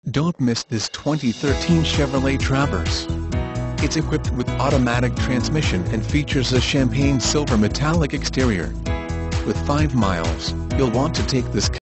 Don't miss this 2013 Chevrolet Traverse. It's equipped with automatic transmission and features a champagne silver metallic exterior. With 5 miles, you'll want to take this